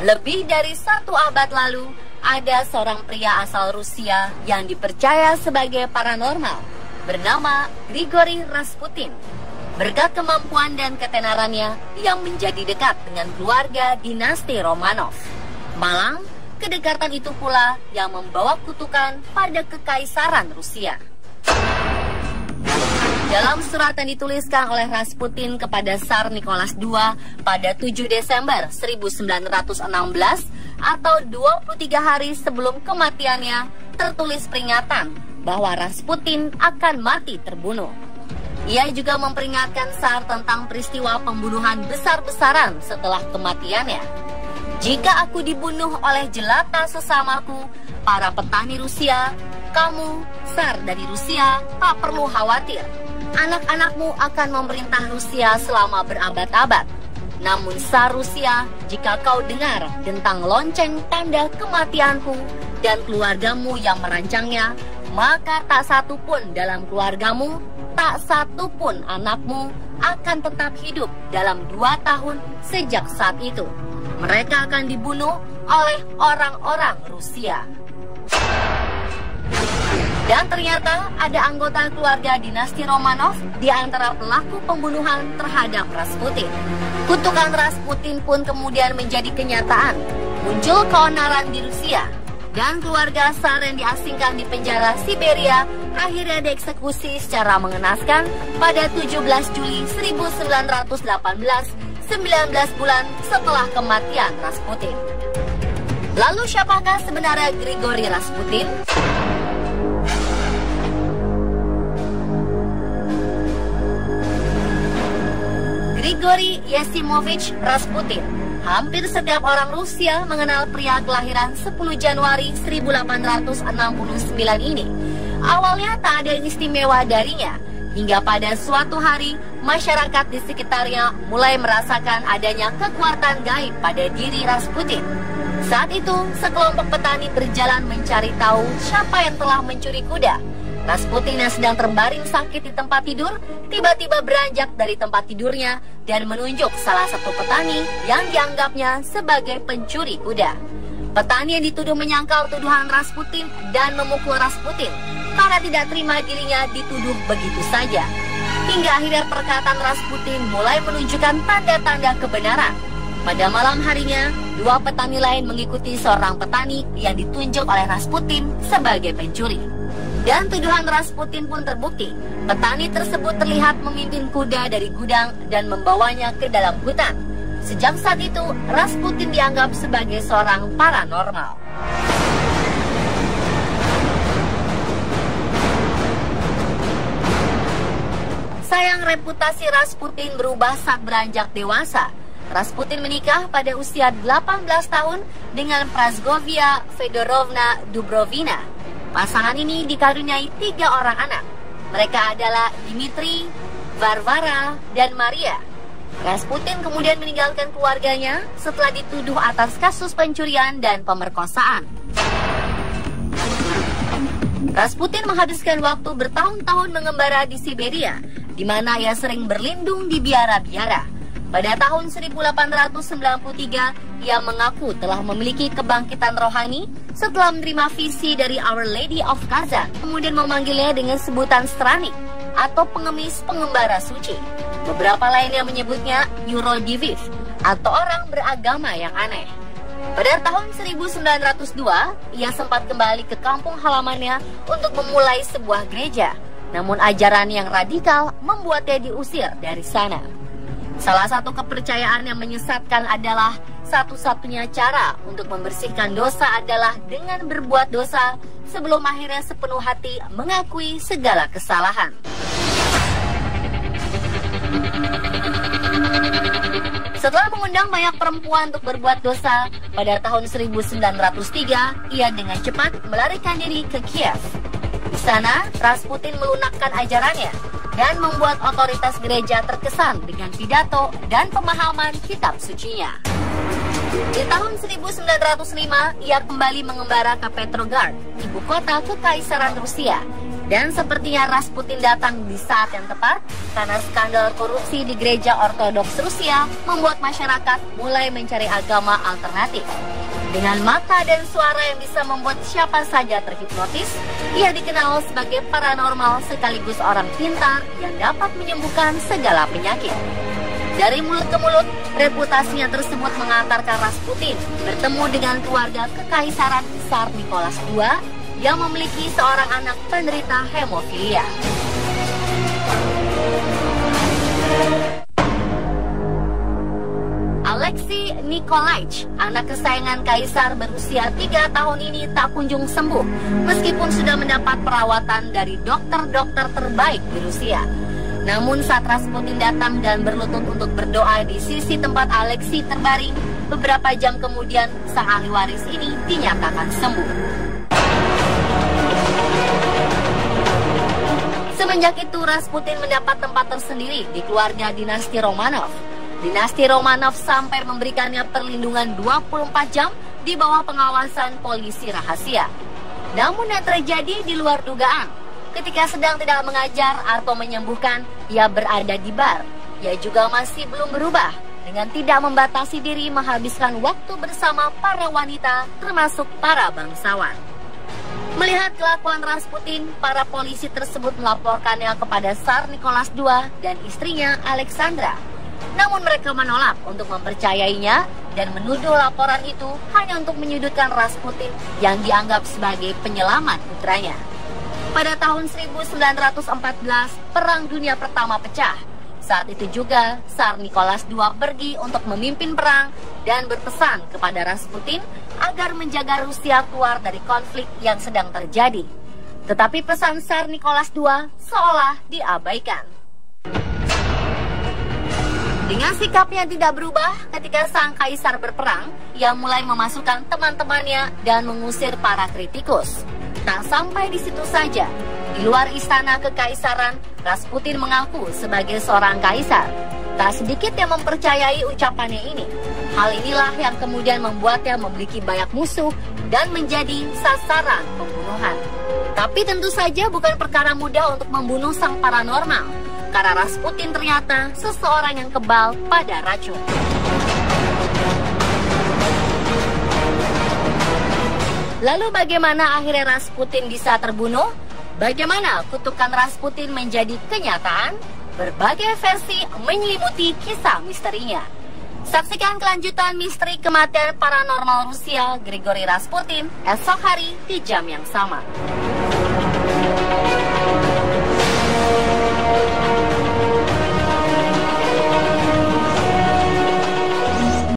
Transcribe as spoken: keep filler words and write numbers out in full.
Lebih dari satu abad lalu, ada seorang pria asal Rusia yang dipercaya sebagai paranormal bernama Grigori Rasputin. Berkat kemampuan dan ketenarannya yang menjadi dekat dengan keluarga dinasti Romanov. Malang, kedekatan itu pula yang membawa kutukan pada kekaisaran Rusia. Dalam surat yang dituliskan oleh Rasputin kepada Tsar Nicholas kedua pada tujuh Desember seribu sembilan ratus enam belas atau dua puluh tiga hari sebelum kematiannya, tertulis peringatan bahwa Rasputin akan mati terbunuh. Ia juga memperingatkan Tsar tentang peristiwa pembunuhan besar-besaran setelah kematiannya. Jika aku dibunuh oleh jelata sesamaku, para petani Rusia, kamu, Tsar dari Rusia, tak perlu khawatir. Anak-anakmu akan memerintah Rusia selama berabad-abad. Namun Tsar Rusia, jika kau dengar tentang lonceng tanda kematianku dan keluargamu yang merancangnya, maka tak satu pun dalam keluargamu, tak satu pun anakmu akan tetap hidup dalam dua tahun sejak saat itu. Mereka akan dibunuh oleh orang-orang Rusia. Dan ternyata ada anggota keluarga dinasti Romanov di antara pelaku pembunuhan terhadap Rasputin. Kutukan Rasputin pun kemudian menjadi kenyataan. Muncul keonaran di Rusia, dan keluarga Tsar yang diasingkan di penjara Siberia akhirnya dieksekusi secara mengenaskan pada tujuh belas Juli seribu sembilan ratus delapan belas, sembilan belas bulan setelah kematian Rasputin. Lalu siapakah sebenarnya Grigori Rasputin? Grigori Yasimovich Rasputin. Hampir setiap orang Rusia mengenal pria kelahiran sepuluh Januari seribu delapan ratus enam puluh sembilan ini. Awalnya tak ada yang istimewa darinya, hingga pada suatu hari masyarakat di sekitarnya mulai merasakan adanya kekuatan gaib pada diri Rasputin. Saat itu, sekelompok petani berjalan mencari tahu siapa yang telah mencuri kuda. Rasputin yang sedang terbaring sakit di tempat tidur, tiba-tiba beranjak dari tempat tidurnya dan menunjuk salah satu petani yang dianggapnya sebagai pencuri kuda. Petani yang dituduh menyangkal tuduhan Rasputin dan memukul Rasputin karena tidak terima dirinya dituduh begitu saja. Hingga akhirnya perkataan Rasputin mulai menunjukkan tanda-tanda kebenaran. Pada malam harinya, dua petani lain mengikuti seorang petani yang ditunjuk oleh Rasputin sebagai pencuri. Dan tuduhan Rasputin pun terbukti. Petani tersebut terlihat memimpin kuda dari gudang dan membawanya ke dalam hutan. Sejak saat itu, Rasputin dianggap sebagai seorang paranormal. Sayang, reputasi Rasputin berubah saat beranjak dewasa. Rasputin menikah pada usia delapan belas tahun dengan Praskovia Fedorovna Dubrovina. Pasangan ini dikaruniai tiga orang anak. Mereka adalah Dmitri, Varvara, dan Maria. Rasputin kemudian meninggalkan keluarganya setelah dituduh atas kasus pencurian dan pemerkosaan. Rasputin menghabiskan waktu bertahun-tahun mengembara di Siberia, di mana ia sering berlindung di biara-biara. Pada tahun seribu delapan ratus sembilan puluh tiga, ia mengaku telah memiliki kebangkitan rohani setelah menerima visi dari Our Lady of Kazan, kemudian memanggilnya dengan sebutan Stranik atau pengemis pengembara suci. Beberapa lainnya menyebutnya Eurodiviv atau orang beragama yang aneh. Pada tahun seribu sembilan ratus dua, ia sempat kembali ke kampung halamannya untuk memulai sebuah gereja. Namun ajaran yang radikal membuatnya diusir dari sana. Salah satu kepercayaan yang menyesatkan adalah satu-satunya cara untuk membersihkan dosa adalah dengan berbuat dosa sebelum akhirnya sepenuh hati mengakui segala kesalahan. Setelah mengundang banyak perempuan untuk berbuat dosa, pada tahun seribu sembilan ratus tiga, ia dengan cepat melarikan diri ke Kiev. Di sana, Rasputin melunakkan ajarannya dan membuat otoritas gereja terkesan dengan pidato dan pemahaman kitab sucinya. Di tahun seribu sembilan ratus lima, ia kembali mengembara ke Petrograd, ibu kota Kekaisaran Rusia. Dan sepertinya Rasputin datang di saat yang tepat karena skandal korupsi di gereja Ortodoks Rusia membuat masyarakat mulai mencari agama alternatif. Dengan mata dan suara yang bisa membuat siapa saja terhipnotis, ia dikenal sebagai paranormal sekaligus orang pintar yang dapat menyembuhkan segala penyakit. Dari mulut ke mulut, reputasinya tersebut mengantarkan Rasputin bertemu dengan keluarga kekaisaran Tsar Nicholas kedua yang memiliki seorang anak penderita hemofilia. Alexei Nikolaich, anak kesayangan kaisar berusia tiga tahun ini tak kunjung sembuh meskipun sudah mendapat perawatan dari dokter-dokter terbaik di Rusia. Namun saat Rasputin datang dan berlutut untuk berdoa di sisi tempat Alexei terbaring, beberapa jam kemudian sang ahli waris ini dinyatakan sembuh. Semenjak itu Rasputin mendapat tempat tersendiri di keluarga dinasti Romanov. Dinasti Romanov sampai memberikannya perlindungan dua puluh empat jam di bawah pengawasan polisi rahasia. Namun yang terjadi di luar dugaan. Ketika sedang tidak mengajar atau menyembuhkan, ia berada di bar. Ia juga masih belum berubah dengan tidak membatasi diri menghabiskan waktu bersama para wanita termasuk para bangsawan. Melihat kelakuan Rasputin, para polisi tersebut melaporkannya kepada Tsar Nicholas kedua dan istrinya Alexandra. Namun mereka menolak untuk mempercayainya dan menuduh laporan itu hanya untuk menyudutkan Rasputin yang dianggap sebagai penyelamat putranya. Pada tahun seribu sembilan ratus empat belas, Perang Dunia Pertama pecah. Saat itu juga, Tsar Nicholas kedua pergi untuk memimpin perang dan berpesan kepada Rasputin agar menjaga Rusia keluar dari konflik yang sedang terjadi. Tetapi pesan Tsar Nicholas kedua seolah diabaikan. Dengan sikapnya tidak berubah ketika sang kaisar berperang, ia mulai memasukkan teman-temannya dan mengusir para kritikus. Tak sampai di situ saja, di luar istana kekaisaran, Rasputin mengaku sebagai seorang kaisar. Tak sedikit yang mempercayai ucapannya ini. Hal inilah yang kemudian membuatnya memiliki banyak musuh dan menjadi sasaran pembunuhan. Tapi tentu saja bukan perkara mudah untuk membunuh sang paranormal, karena Rasputin ternyata seseorang yang kebal pada racun. Lalu bagaimana akhirnya Rasputin bisa terbunuh? Bagaimana kutukan Rasputin menjadi kenyataan? Berbagai versi menyelimuti kisah misterinya. Saksikan kelanjutan misteri kematian paranormal Rusia Grigori Rasputin esok hari di jam yang sama.